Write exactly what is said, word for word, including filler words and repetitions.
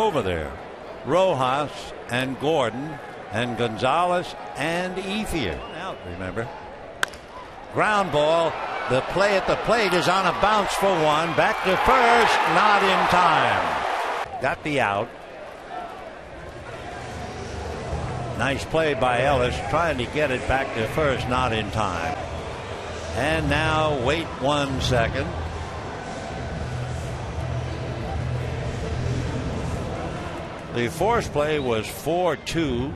over there. Rojas and Gordon and Gonzalez and Infield out, remember. Ground ball. The play at the plate is on a bounce for one. Back to first. Not in time. Got the out. Nice play by Ellis, trying to get it back to first. Not in time. And now wait one second. The force play was four two.